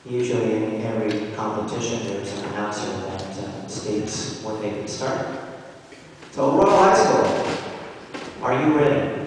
Usually in every competition there's an announcer that states when they can start. So Arroyo High School, are you ready?